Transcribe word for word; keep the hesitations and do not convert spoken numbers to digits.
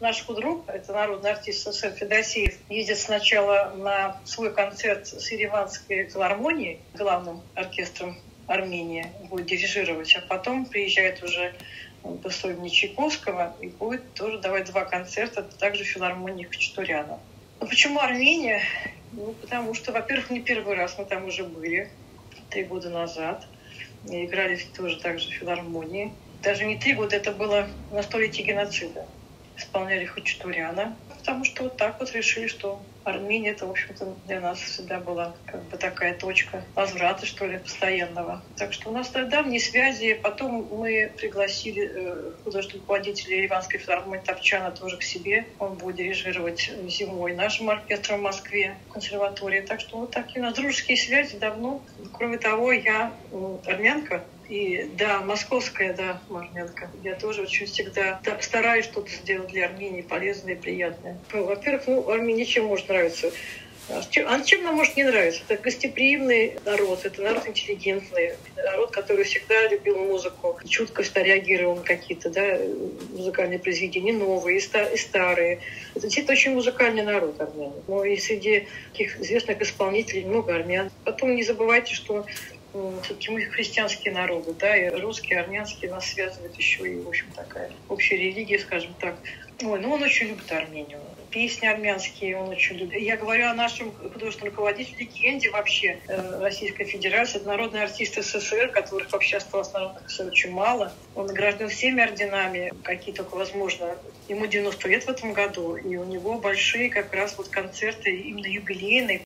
наш худрук, это народный артист СССР Федосеев, ездит сначала на свой концерт с Ереванской филармонией, главным оркестром Армении, будет дирижировать, а потом приезжает уже в особенно Чайковского и будет тоже давать два концерта, также в филармонии Хачатуряна. Ну, почему Армения? Ну, потому что, во-первых, не первый раз мы там уже были, три года назад. И играли тоже также в филармонии. Даже не три года, это было на столетие геноцида. Исполняли Хачатуряна. Потому что вот так вот решили, что Армения, это, в общем-то, для нас всегда была как бы такая точка возврата, что ли, постоянного. Так что у нас тогда давние связи. Потом мы пригласили э, художественного руководителя Ереванской филармонии Топчана тоже к себе. Он будет дирижировать зимой нашим оркестром в Москве, в консерватории. Так что вот такие у нас дружеские связи давно. Кроме того, я э, армянка. И да, московская, да, армянка. Я тоже очень всегда стараюсь что-то сделать для Армении полезное и приятное. Ну, во-первых, ну, Армении чем может нравиться? А чем, а чем нам может не нравиться? Это гостеприимный народ, это народ интеллигентный, народ, который всегда любил музыку, чутко реагировал на какие-то, да, музыкальные произведения, новые и старые. Это действительно очень музыкальный народ армян. Но и среди таких известных исполнителей много армян. Потом не забывайте, что все-таки мы христианские народы, да, и русские, армянские нас связывают еще и, в общем, такая общая религия, скажем так. Ой, ну он очень любит Армению. Песни армянские он очень любит. Я говорю о нашем художественном руководителе, легенде вообще э, Российской Федерации. Это народный артист СССР, которых вообще осталось народных СССР очень мало. Он награжден всеми орденами, какие только возможно. Ему девяносто лет в этом году, и у него большие как раз вот концерты именно юбилейные